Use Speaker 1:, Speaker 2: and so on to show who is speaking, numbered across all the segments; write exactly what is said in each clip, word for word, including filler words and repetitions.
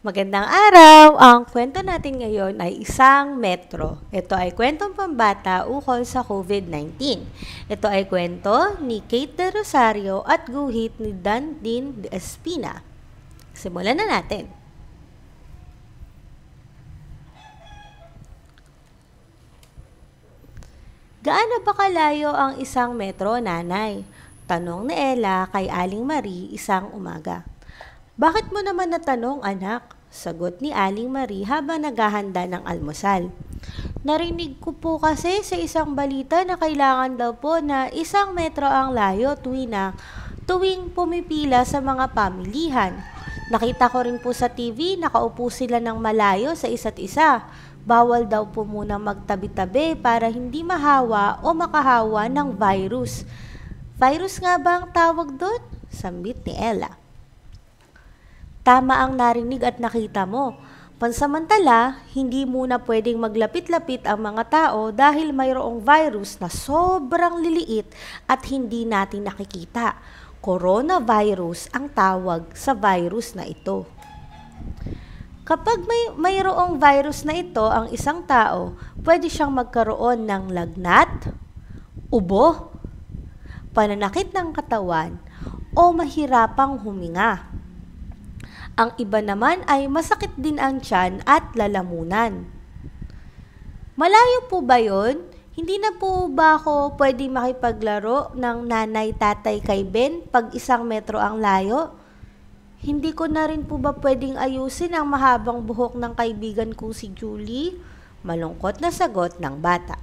Speaker 1: Magandang araw! Ang kwento natin ngayon ay isang metro. Ito ay kwentong pambata ukol sa COVID nineteen. Ito ay kwento ni Kate De Rosario at guhit ni Dandin De Espina. Simulan na natin. Gaano ba kalayo ang isang metro, nanay? Tanong ni Ella kay Aling Marie isang umaga. Bakit mo naman natanong, anak? Sagot ni Aling Marie habang naghahanda ng almusal. Narinig ko po kasi sa isang balita na kailangan daw po na isang metro ang layo tuwing na tuwing pumipila sa mga pamilihan. Nakita ko rin po sa T V, nakaupo sila ng malayo sa isa't isa. Bawal daw po muna magtabi-tabi para hindi mahawa o makahawa ng virus. Virus nga ba ang tawag doon? Sambit ni Ella. Tama ang narinig at nakita mo. Pansamantala, hindi muna pwedeng maglapit-lapit ang mga tao dahil mayroong virus na sobrang liliit at hindi natin nakikita. Coronavirus ang tawag sa virus na ito. Kapag may mayroong virus na ito ang isang tao, pwede siyang magkaroon ng lagnat, ubo, pananakit ng katawan, o mahirapang huminga. Ang iba naman ay masakit din ang tiyan at lalamunan. Malayo po ba yun? Hindi na po ba ako pwedeng makipaglaro ng nanay tatay kay Ben pag isang metro ang layo? Hindi ko na rin po ba pwedeng ayusin ang mahabang buhok ng kaibigan kong si Julie? Malungkot na sagot ng bata.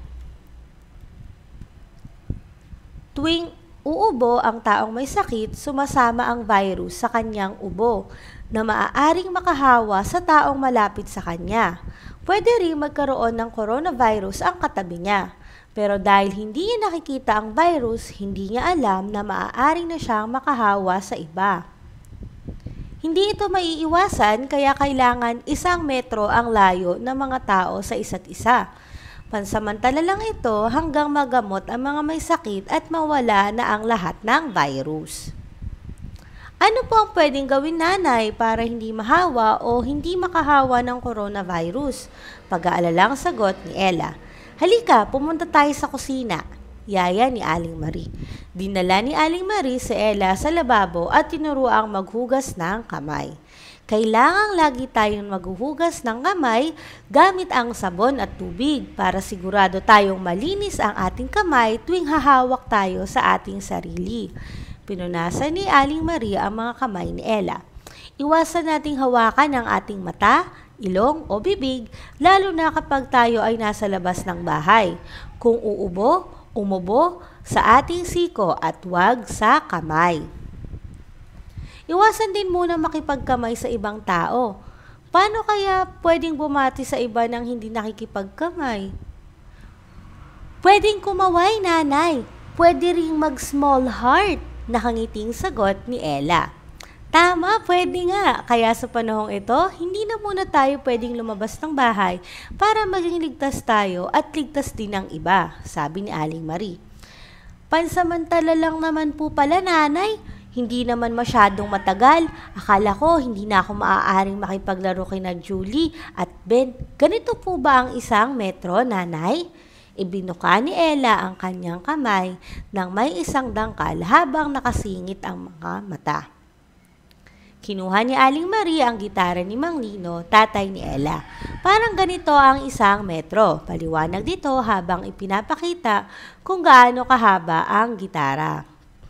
Speaker 1: Tuwing uubo ang taong may sakit, sumasama ang virus sa kanyang ubo na maaaring makahawa sa taong malapit sa kanya. Pwede rin magkaroon ng coronavirus ang katabi niya. Pero dahil hindi niya nakikita ang virus, hindi niya alam na maaaring na siyang makahawa sa iba. Hindi ito maiiwasan kaya kailangan isang metro ang layo ng mga tao sa isa't isa. Pansamantala lang ito hanggang magamot ang mga may sakit at mawala na ang lahat ng virus. Ano po ang pwedeng gawin, nanay, para hindi mahawa o hindi makahawa ng coronavirus? Pag-aalalang sagot ni Ella. Halika, pumunta tayo sa kusina. Yaya ni Aling Marie. Dinala ni Aling Marie si Ella sa lababo at tinuruang maghugas ng kamay. Kailangang lagi tayong maghuhugas ng kamay gamit ang sabon at tubig para sigurado tayong malinis ang ating kamay tuwing hahawak tayo sa ating sarili. Pinunasan ni Aling Maria ang mga kamay ni Ella. Iwasan nating hawakan ang ating mata, ilong o bibig, lalo na kapag tayo ay nasa labas ng bahay. Kung uubo, umubo sa ating siko at huwag sa kamay. Iwasan din muna makipagkamay sa ibang tao. Paano kaya pwedeng bumati sa iba nang hindi nakikipagkamay? Pwedeng kumaway, nanay. Pwede ring mag-small heart. Nakangiting sagot ni Ella. Tama, pwede nga. Kaya sa panahong ito, hindi na muna tayo pwedeng lumabas ng bahay para maging ligtas tayo at ligtas din ang iba, sabi ni Aling Marie. Pansamantala lang naman po pala, nanay. Hindi naman masyadong matagal. Akala ko hindi na ako maaaring makipaglaro kina Julie at Ben. Ganito po ba ang isang metro, nanay? Ibinuka ni Ella ang kanyang kamay nang may isang dangkal habang nakasingit ang mga mata. Kinuha ni Aling Marie ang gitara ni Mang Lino, tatay ni Ella. Parang ganito ang isang metro. Paliwanag dito habang ipinapakita kung gaano kahaba ang gitara.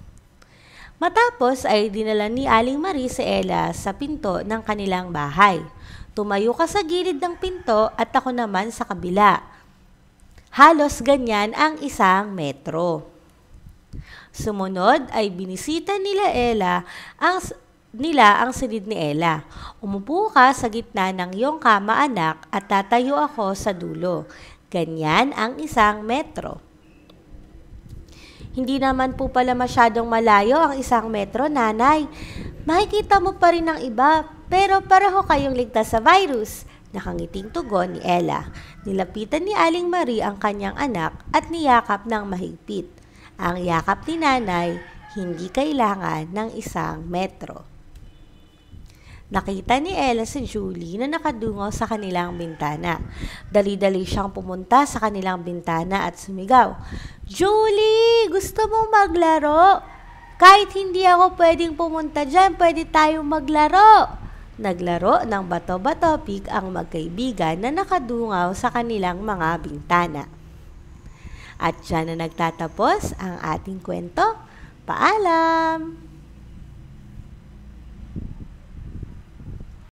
Speaker 1: Matapos ay dinala ni Aling Marie si Ella sa pinto ng kanilang bahay. Tumayo ka sa gilid ng pinto at ako naman sa kabila. Halos ganyan ang isang metro. Sumunod ay binisita nila Ella ang nila ang silid ni Ella. Umupo ka sa gitna ng iyong kama, anak, at tatayo ako sa dulo. Ganyan ang isang metro. Hindi naman po pala masyadong malayo ang isang metro, nanay. Makikita mo pa rin ang iba, pero pareho kayong ligtas sa virus. Nakangiting tugon ni Ella. Nilapitan ni Aling Marie ang kanyang anak at niyakap ng mahigpit. Ang yakap ni nanay, hindi kailangan ng isang metro. Nakita ni Ella si Julie na nakadungaw sa kanilang bintana. Dali-dali siyang pumunta sa kanilang bintana at sumigaw, "Julie, gusto mong maglaro? Kahit hindi ako pwedeng pumunta dyan, pwede tayong maglaro." Naglaro ng bato-bato pig ang magkaibigan na nakadungaw sa kanilang mga bintana. At dyan na nagtatapos ang ating kwento. Paalam!